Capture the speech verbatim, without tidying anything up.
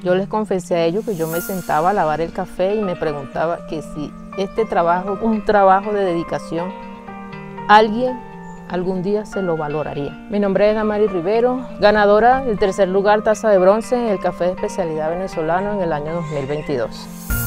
Yo les confesé a ellos que yo me sentaba a lavar el café y me preguntaba que si este trabajo, un trabajo de dedicación, alguien algún día se lo valoraría. Mi nombre es Damaris Rivero, ganadora del tercer lugar taza de bronce en el café de especialidad venezolano en el año dos mil veintidós.